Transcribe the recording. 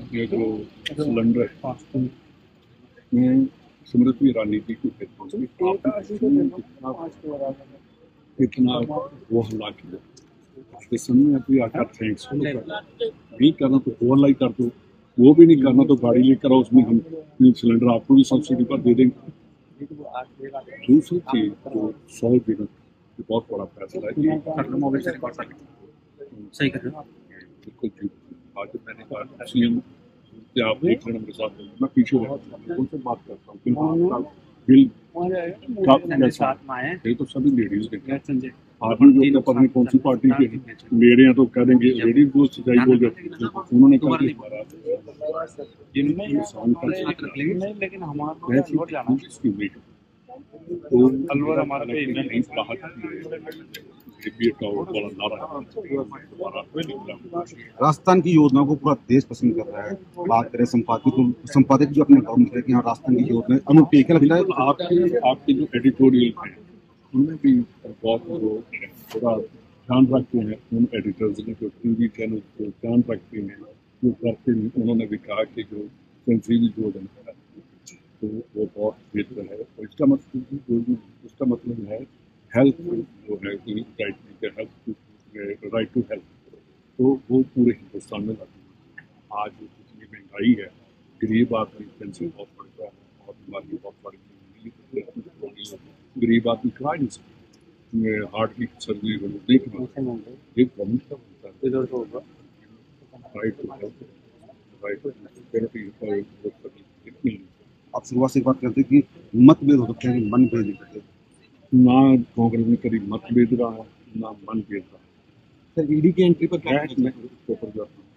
ये जो सिलेंडर है में स्मृति ईरानी जी को कितना वो हल्ला किया इस समय अभी आकर थैंक्स नहीं करना तो ओवरलाई कर दो, वो भी नहीं करना तो गाड़ी लेकर आओ, उसमें हम सिलेंडर आपको भी सब्सिडी पर दे देंगे। दूसरी चीज तो 100 दिन बहुत बड़ा फैसला है। मोबाइल से रिकॉर्ड कर सही कर रहे हो बिल्कुल जी। आज मैंने कहा सीएम से आप देख लेना मेरे साथ, मैं पीछे उनसे बात करता हूँ बिल ये तो सभी लेडीज देखें, आदमी जो पता नहीं कौन सी पार्टी के ले रहे हैं तो कह देंगे लेडीज को सच्चाई बोल देते। उन्होंने कहा लेकिन हमारा राजस्थान की योजना को पूरा देश पसंद कर रहा है। बात करें संपादक जो अपने गाँव में यहाँ राजस्थान की योजना अनुटेक लगता है। आपके जो एडिटोरियल है उनमें भी बहुत थोड़ा ध्यान रखते हैं, उन एडिटर्स ने जो टीवी चैनल को ध्यान रखते हैं जो करते हैं। उन्होंने भी कहा कि जो सेंसिटिव जो है तो वो बहुत बेहतर है, और इसका मतलब है हेल्थ जो है राइट टू हेल्थ, तो वो पूरे हिंदुस्तान में लागू है। आज जितनी महंगाई है, गरीब आदमी पेंशन बहुत बढ़ गया है और बीमारी बहुत बढ़ गई, गरीब आदमी करा नहीं सकते, हार्ट की सर्जरी देखना ये गवर्नमेंट का बनता है। Right to health, right to security. आप शुरुआत से बात करते कि मतभेद हो सकते हैं, मनभेद नहीं करते ना कांग्रेस में कभी मतभेद रहा है ना मनभेद रहा है। सर ईडी की एंट्री पर क्या मैं ऊपर जाता हूँ।